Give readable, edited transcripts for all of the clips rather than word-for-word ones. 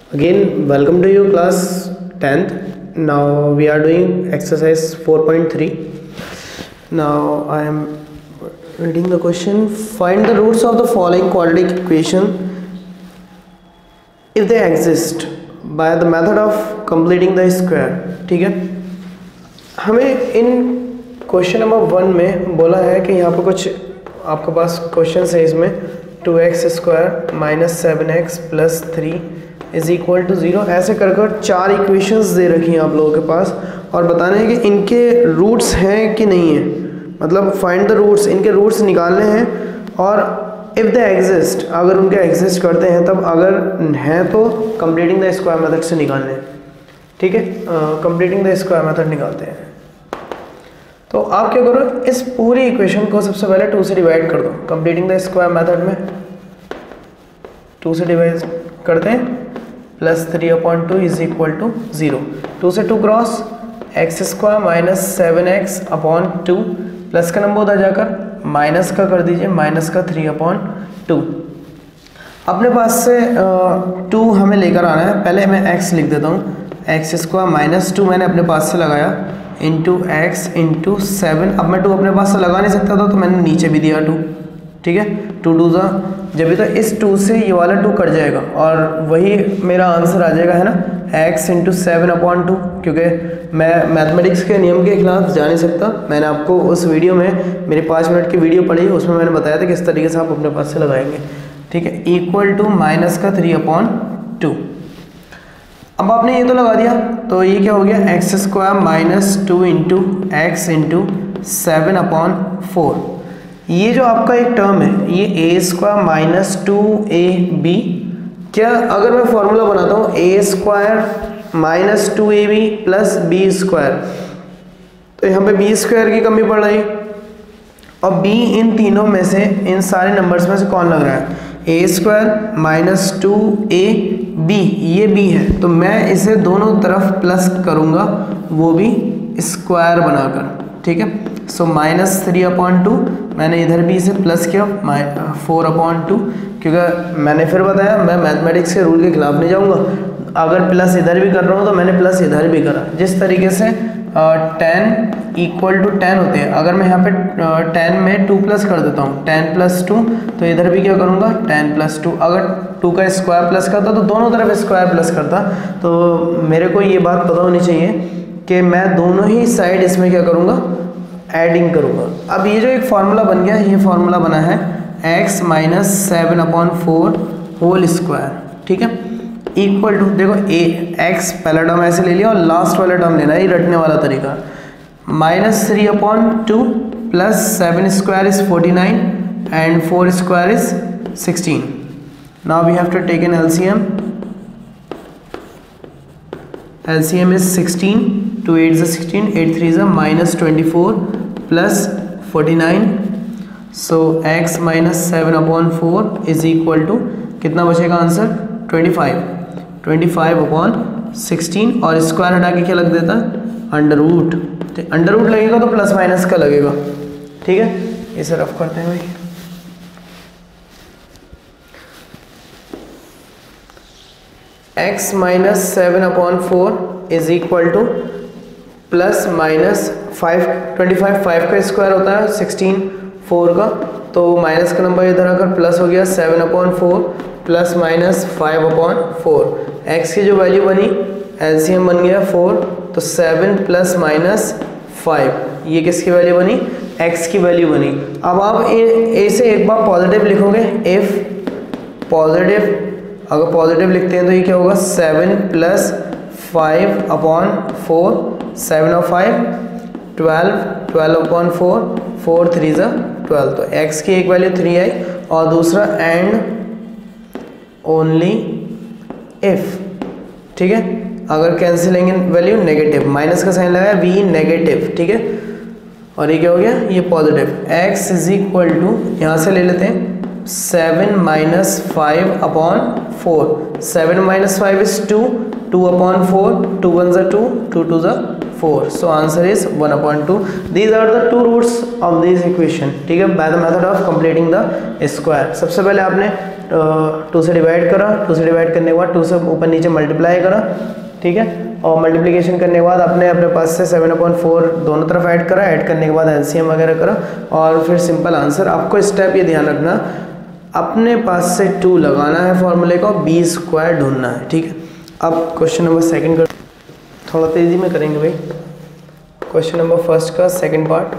Again, welcome to your class 10th. Now we are doing exercise 4.3. Now I am reading the question. Find the roots of the following quadratic equation if they exist by the method of completing the square. ठीक है, हमें इन question number 1 में बोला है कि यहाँ पर कुछ आपके पास क्वेश्चन है, इसमें 2x² minus 7x plus 3 is equal to 0 ऐसे कर कर 4 इक्वेशंस दे रखी हैं आप लोगों के पास और बताना है कि इनके रूट्स हैं कि नहीं है, मतलब फाइंड द रूट्स, इनके रूट्स निकालने हैं और इफ़ दे एग्जिस्ट, अगर उनके एग्जिस्ट करते हैं तब, अगर हैं तो कंप्लीटिंग द स्क्वायर मेथड से निकालने हैं। ठीक है, कंप्लीटिंग द स्क्वायर मेथड निकालते हैं। तो आप क्या करो, इस पूरी इक्वेशन को सबसे पहले 2 से डिवाइड कर दो। कंप्लीटिंग द स्क्वायर मेथड में 2 से डिवाइड करते हैं, प्लस 3/2 इज इक्वल टू 0। 2 से 2 cross, x² minus 7x upon 2, plus का नंबर उधर जाकर माइनस का कर दीजिए, माइनस का 3/2। अपने पास से 2 हमें लेकर आना है। पहले मैं x लिख देता हूँ, x² माइनस 2 मैंने अपने पास से लगाया इंटू x इंटू 7। अब मैं 2 अपने पास से लगा नहीं सकता था तो मैंने नीचे भी दिया 2। ठीक है, 2 2 ज़ा, जब भी तो इस 2 से ये वाला 2 कट जाएगा और वही मेरा आंसर आ जाएगा, है ना, x इंटू 7/2। क्योंकि मैं मैथमेटिक्स के नियम के खिलाफ जा नहीं सकता। मैंने आपको उस वीडियो में, मेरी 5 मिनट की वीडियो पढ़ी, उसमें मैंने बताया था किस तरीके से आप अपने पास से लगाएंगे। ठीक है, इक्वल टू माइनस का 3/2। अब आपने ये तो लगा दिया, तो ये क्या हो गया, x² minus 2 into x into 7/4। ये जो आपका एक टर्म है, ये a² माइनस 2ab, क्या अगर मैं फॉर्मूला बनाता हूँ a² minus 2ab plus b², तो यहाँ पे b² की कमी पड़ रही और b इन तीनों में से, इन सारे नंबर्स में से कौन लग रहा है, a² माइनस 2ab, ये b है, तो मैं इसे दोनों तरफ प्लस करूँगा, वो भी स्क्वायर बनाकर। ठीक है, सो माइनस 3/2, मैंने इधर भी इसे प्लस किया 4/2, क्योंकि मैंने फिर बताया मैं मैथमेटिक्स के रूल के खिलाफ नहीं जाऊंगा। अगर प्लस इधर भी कर रहा हूँ तो मैंने प्लस इधर भी करा। जिस तरीके से 10 इक्वल टू 10 होते हैं, अगर मैं यहाँ पे 10 में 2 प्लस कर देता हूँ, 10 प्लस 2, तो इधर भी क्या करूँगा, 10 प्लस 2। अगर 2 का स्क्वायर प्लस करता तो दोनों तरफ स्क्वायर प्लस करता। तो मेरे को ये बात पता होनी चाहिए कि मैं दोनों ही साइड इसमें क्या करूँगा, एडिंग करूँगा। अब ये जो एक फार्मूला बन गया, ये फार्मूला बना है x माइनस 7/4 होल स्क्वायर। ठीक है, इक्वल टू, देखो x पहला टर्म ऐसे ले लिया और लास्ट वाला टर्म लेना है, ये रटने वाला तरीका। Minus 3/2 plus 7² is 49 and 4² is 16। Now we have to take an LCM. LCM is 16, 2 8 is 16, 8 3 is minus 24 plus 49. So x minus 7/4 is equal to कितना बचेगा आंसर, 25। 25/16 और स्क्वायर हटा के क्या लग देता है, अंडर रूट। अंडर रूट लगेगा तो प्लस माइनस का लगेगा। ठीक है, इसे रफ करते हैं भाई। x माइनस 7/4 is equal to plus minus 5, 25 5 का स्क्वायर होता है, 16 4 का, तो माइनस का नंबर इधर आकर प्लस हो गया, 7/4 प्लस माइनस 5/4। x की जो वैल्यू बनी, LCM बन गया 4, तो 7 प्लस माइनस 5, ये किसकी वैल्यू बनी, x की वैल्यु बनी। अब आप इसे एक बार पॉजिटिव लिखोगे, इफ पॉजिटिव, अगर पॉजिटिव लिखते हैं तो ये क्या होगा, 7 प्लस 5/4, 7 और 5 12, 12/4, 4 3 is 12। तो x की एक वैल्यू 3 आई और दूसरा एंड ओनली इफ। ठीक है, अगर कैंसिलेंगे वैल्यू नेगेटिव, माइनस का साइन लगाया, v नेगेटिव। ठीक है, और ये क्या हो गया, ये positive. x is equal to, यहाँ से ले लेते हैं 7 minus 5/4, 7 minus 5 is 2, 2/4, 2 1 is 2, 2 2 is 4, so answer is 1/2। these are the two roots of this equation। ठीक है, by the method of completing the square। सबसे पहले आपने 2 से डिवाइड करा, 2 से डिवाइड करने के बाद 2 से ऊपर नीचे मल्टीप्लाई करा, ठीक है, और मल्टीप्लिकेशन करने के बाद अपने पास से 7/4 दोनों तरफ ऐड करा, ऐड करने के बाद एलसीएम वगैरह करा और फिर सिंपल आंसर। आपको स्टेप ये ध्यान रखना, अपने पास से 2 लगाना है फॉर्मूले का, बी स्क्वायर ढूंढना है, ठीक है। अब क्वेश्चन नंबर सेकंड कर, थोड़ा तेज़ी में करेंगे भाई। क्वेश्चन नंबर फर्स्ट का second part,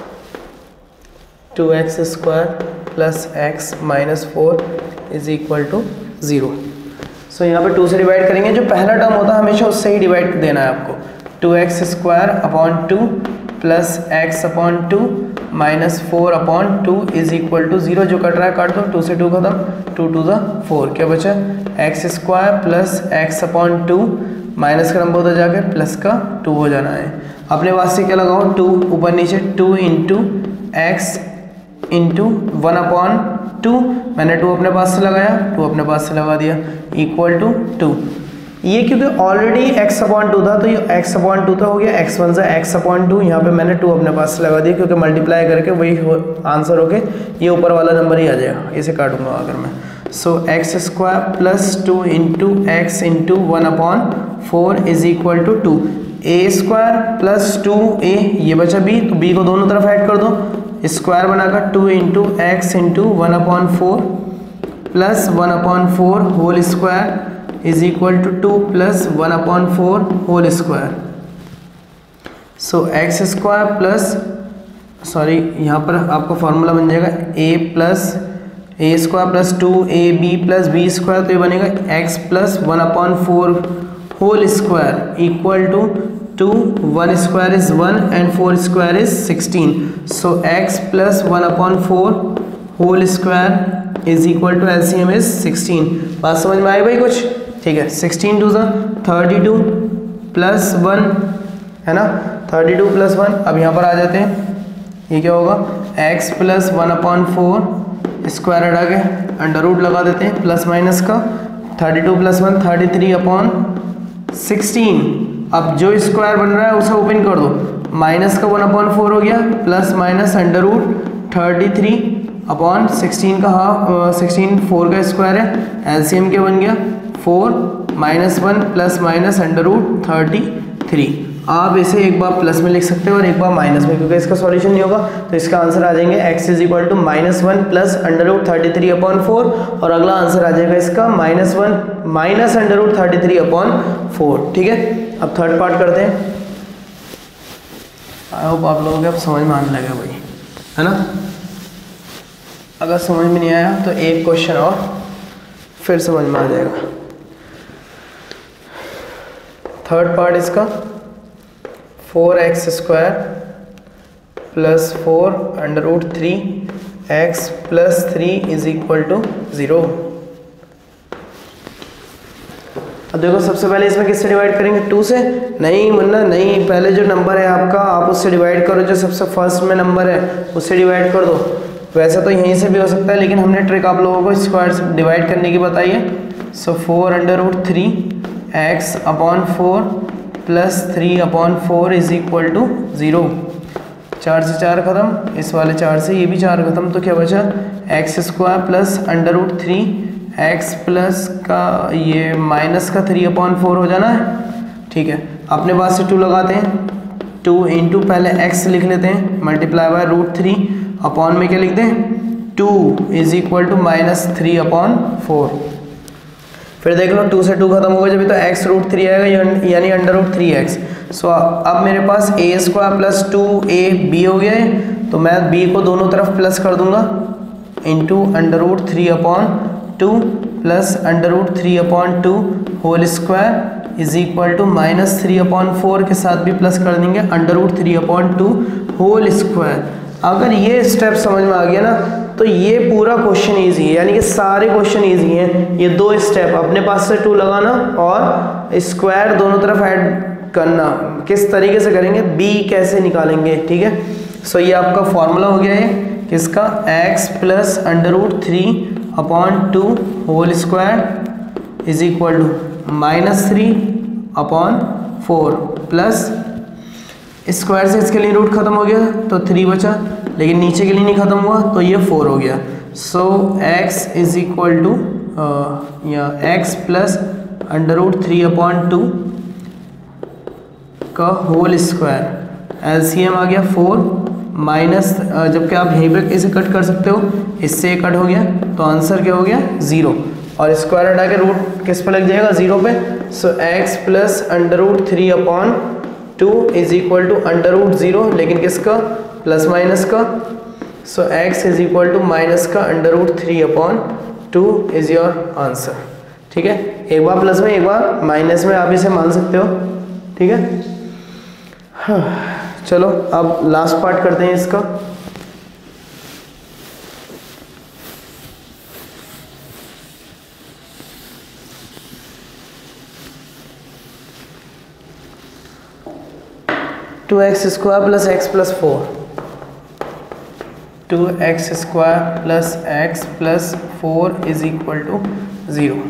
2x² + x - 4 = 0। So यहाँ पे 2 से डिवाइड करेंगे, जो पहला टर्म होता है हमेशा उससे ही डिवाइड देना है आपको। 2x² 2 + x/2 - 4/2 = 0। जो कट रहा है काट दो, 2 से 2 खत्म, 2 × 2 = 4, क्या बचा x² + x/2 माइनस का नंबर होता जाके प्लस का 2 हो जाना है। अपने पास से क्या लगाओ, 2 ऊपर नीचे, 2 × x × 1/2, मैंने 2 अपने पास से लगाया, 2 अपने पास से लगा दिया, = 2। ये क्योंकि ऑलरेडी x/2 था तो ये x/2 तो हो गया, x1 से x/2, यहाँ पे मैंने 2 अपने पास से लगा दिया क्योंकि मल्टीप्लाई करके वही आंसर हो के ये ऊपर वाला नंबर ही आ जाएगा, इसे काटूंगा अगर मैं। सो x² + 2 × x × 1/4 = 2। a² + 2a, ये बचा b, तो b को दोनों तरफ ऐड कर दो, स्क्वायर बनाकर 2 × x × 1/4 + 1/4 whole square = 2 + 1/4 whole square. So x² plus, sorry यहाँ पर आपका फॉर्मूला बन जाएगा a² + 2ab + b², तो ये बनेगा x + 1/4 whole square = 2, 1 square is 1 and 4 square is 16. So x + 1/4 whole square = LCM is 16। बात समझ में आई भाई कुछ, ठीक है। 16 2 32 + 1 है ना, 32 + 1। अब यहाँ पर आ जाते हैं, ये क्या होगा, x + 1/4 स्क्वायर हटा के अंडर रूट लगा देते हैं प्लस माइनस का, 32 + 1 33/16। अब जो स्क्वायर बन रहा है उसे ओपन कर दो, माइनस का 1/4 हो गया, प्लस माइनस अंडर रूट 33/16 का हाफ, 16 4 का स्क्वायर है, एलसीएम क्या बन गया 4 - 1 प्लस माइनस अंडर रूट 33। आप इसे एक बार प्लस में लिख सकते हो और एक बार माइनस में, क्योंकि इसका सॉल्यूशन नहीं होगा तो इसका आंसर आ जाएंगे x = -1 प्लस अंडर रूट 33/4, और अगला आंसर आ जाएगा इसका -1 माइनस अंडर रूट 33/4, ठीक है। अब थर्ड पार्ट करते हैं। आई होप आप लोगों को अब समझ में आने लगा भाई, है ना। अगर समझ में नहीं आया तो एक क्वेश्चन और फिर समझ में आ जाएगा। थर्ड पार्ट इसका 4x² + 4 √ 3x + 3 = 0। अब देखो सबसे पहले इसमें किससे डिवाइड करेंगे, 2 से। नहीं मुन्ना नहीं, पहले जो नंबर है आपका आप उससे डिवाइड करो, जो सबसे फर्स्ट में नंबर है उससे डिवाइड कर दो। वैसे तो यहीं से भी हो सकता है, लेकिन हमने ट्रिक आप लोगों को स्क्वायर से डिवाइड करने की बताई है। सो 4 √ 3x/4 + 3/4 = 0। 4 से 4 खत्म, इस वाले 4 से ये भी 4 खत्म, तो क्या बचा x² + √3x प्लस का ये माइनस का 3/4 हो जाना है, ठीक है। अपने पास से 2 लगाते हैं, 2 × पहले x लिख लेते हैं मल्टीप्लाई बाय √3 अपॉन में क्या लिख दें 2 = -3/4। फिर देख लो 2 से 2 खत्म होगा जब तो x √3 आएगा, यानी अंडर रूट 3x। सो अब मेरे पास a² + 2ab हो गया है, तो मैं b को दोनों तरफ प्लस कर दूंगा into under root 3/2 plus under root 3/2 whole square = -3/4 के साथ भी प्लस कर देंगे अंडर रूट 3/2 होल स्क्वायर। अगर ये स्टेप समझ में आ गया ना तो ये पूरा क्वेश्चन इजी है, यानी कि सारे क्वेश्चन इजी हैं। ये 2 स्टेप, अपने पास से 2 लगाना और स्क्वायर दोनों तरफ ऐड करना, किस तरीके से करेंगे, b कैसे निकालेंगे, ठीक है। सो ये आपका फॉर्मूला हो गया है किसका, x + under root 3/2 whole square -3/4 plus square से इसके लिए रूट खत्म हो गया तो 3 बचा, लेकिन नीचे के लिए नहीं खत्म हुआ तो ये 4 हो गया। So x is equal to x plus √3/2 का होल स्क्वायर। एलसीएम आ गया 4 माइनस, जबकि आप यहीं पे इसे कट कर सकते हो, इससे कट हो गया तो आंसर क्या हो गया 0, और स्क्वायर हटा के रूट किस पे लग जाएगा 0 पे। So x plus √3/2 is equal to √0, लेकिन किसका प्लस माइनस का। So x is equal to minus का √3/2 इज योर आंसर। ठीक है, एक बार प्लस में एक बार माइनस में आप इसे मान सकते हो। ठीक है, हाँ चलो अब लास्ट पार्ट करते हैं इसका। Two x square plus x plus 4, 2x square plus x plus 4 is equal to 0।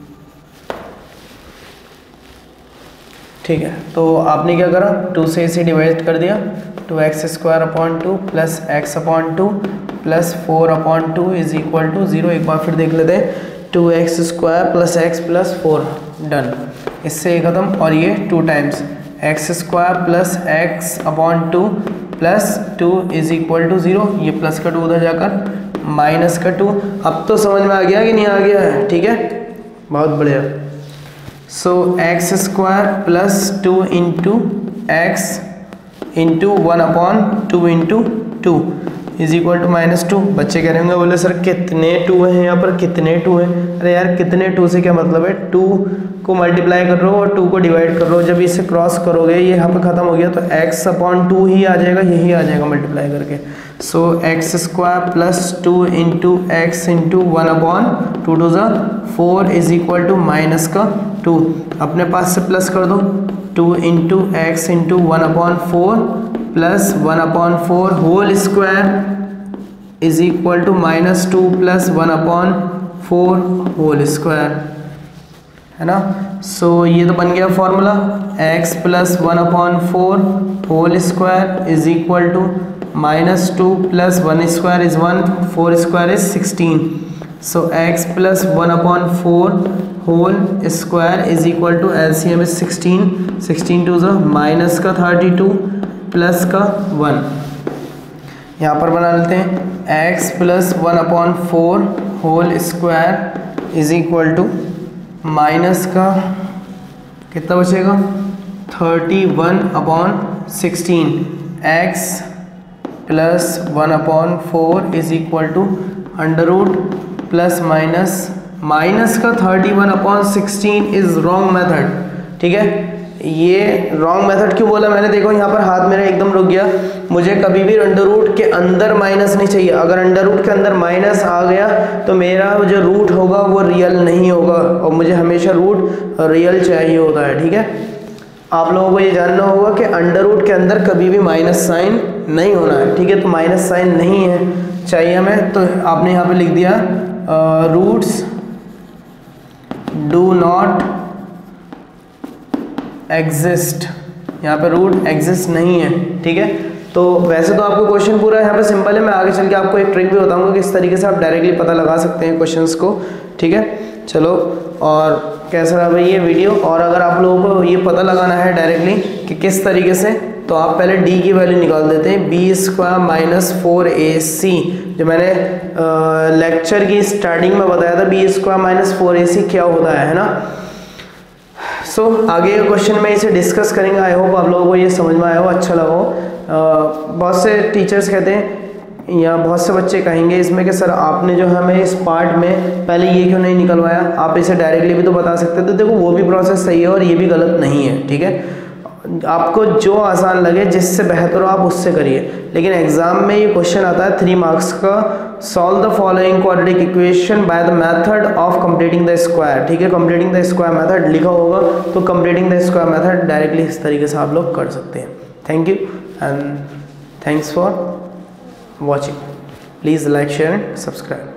ठीक है, तो आपने क्या करा, 2 से इसे डिवाइड कर दिया, 2x square upon 2 plus x upon 2 plus 4/2 is equal to 0। एक बार फिर देख लेते हैं, 2x square plus x plus 4, done, इससे ये खत्म। और ये 2 times x square plus x upon 2 plus 2 is equal to 0, ये प्लस का 2 उधर जाकर माइनस का 2। अब तो समझ में आ गया कि नहीं आ गया है? ठीक है, बहुत बढ़िया। So x square plus 2 into x into 1/2 into 2 is equal to -2। बच्चे कह रहे होंगे, बोले सर कितने 2 हैं यहाँ पर, कितने 2 हैं? अरे यार कितने 2 से क्या मतलब है, 2 को मल्टीप्लाई कर रहे हो और 2 को डिवाइड कर रहे हो, जब इसे क्रॉस करोगे ये यहाँ पे खत्म हो गया तो x/2 ही आ जाएगा, यही आ जाएगा मल्टीप्लाई करके। So x square plus 2 into x into 1/2 to 4 is equal to minus का 2, अपने पास से प्लस कर दो, 2 into x into 1/4 plus 1/4 whole square is equal to -2 plus 1/4 whole square, है ना। सो ये तो बन गया formula, x plus 1/4 whole square is equal to -2 plus 1 square is 1, 4 square is 16। So x plus 1/4 whole square is equal to LCM is 16, 16 to minus का 32 plus का 1। यहाँ पर बना लेते हैं, x plus 1/4 whole square is equal to minus का कितना बचेगा 31/16, x plus 1/4 is equal to √ plus minus का 31/16 इज रॉन्ग मेथड। ठीक है, ये रॉन्ग मेथड क्यों बोला मैंने, देखो यहाँ पर हाथ मेरा एकदम रुक गया, मुझे कभी भी √ के अंदर माइनस नहीं चाहिए। अगर √ के अंदर माइनस आ गया तो मेरा जो रूट होगा वो रियल नहीं होगा, और मुझे हमेशा रूट रियल चाहिए होता है। ठीक है, आप लोगों को ये जानना होगा कि √ के अंदर कभी भी माइनस साइन नहीं होना है। ठीक है, तो माइनस साइन नहीं है चाहिए हमें, तो आपने यहाँ पे लिख दिया रूट्स डू नॉट एग्जिस्ट, यहाँ पे रूट एग्जिस्ट नहीं है। ठीक है, तो वैसे तो आपको क्वेश्चन पूरा यहाँ पे सिंपल है, मैं आगे चल के आपको एक ट्रिक भी बताऊंगा कि किस तरीके से आप डायरेक्टली पता लगा सकते हैं क्वेश्चंस को। ठीक है, चलो, और कैसा रहा भाई ये वीडियो, और अगर आप लोगों को ये पता लगाना है डायरेक्टली कि किस तरीके से, तो आप पहले d की वैल्यू निकाल देते हैं, b² - 4ac, जो मैंने लेक्चर की स्टार्टिंग में बताया था, b² - 4ac क्या होता है ना। सो आगे के क्वेश्चन में इसे डिस्कस करेंगे। आई होप आप लोगों को ये समझ में आया हो, अच्छा लगा हो। बहुत से टीचर्स कहते हैं या बहुत से बच्चे कहेंगे इसमें कि सर आपने जो हमें इस पार्ट में पहले ये क्यों नहीं निकलवाया, आप इसे डायरेक्टली भी तो बता सकते थे। देखो वो भी प्रोसेस सही है और ये भी गलत नहीं है। ठीक है, आपको जो आसान लगे, जिससे बेहतर हो आप उससे करिए, लेकिन एग्जाम में ये क्वेश्चन आता है 3 मार्क्स का, solve the following quadratic equation by the method of completing the square. ठीक है, कंप्लीटिंग द स्क्वायर मेथड लिखा होगा, तो completing the square method directly इस तरीके से आप लोग कर सकते हैं। Thank you and thanks for watching. Please like, share and subscribe.